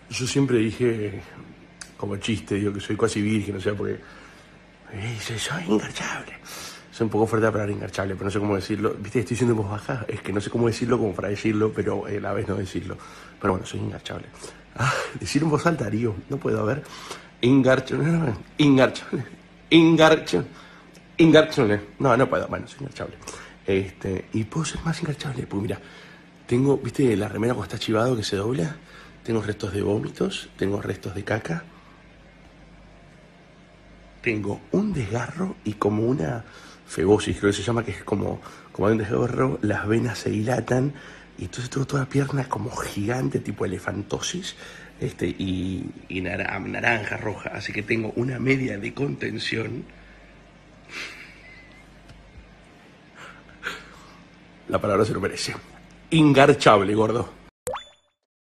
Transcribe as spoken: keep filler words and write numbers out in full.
Yo siempre dije, como chiste, digo que soy casi virgen, o sea, porque dice, soy ingarchable. Soy un poco fuerte para hablar ingarchable, pero no sé cómo decirlo. Viste, estoy diciendo en voz baja, es que no sé cómo decirlo como para decirlo, pero eh, a la vez no decirlo. Pero bueno, soy ingarchable. Ah, decir en voz alta, Darío, no puedo, a ver. Ingarchable, ingarchable, ingarchable, ingarchable. No, no puedo, bueno, soy ingarchable. Este, y puedo ser más ingarchable, pues mira, tengo, viste, la remera cuando está chivado que se dobla. Tengo restos de vómitos, tengo restos de caca. Tengo un desgarro y como una febosis, creo que se llama, que es como, como hay un desgarro, las venas se dilatan y entonces tengo toda la pierna como gigante, tipo elefantosis, este, y, y nara- naranja, roja, así que tengo una media de contención. La palabra se lo merece. Ingarchable, gordo.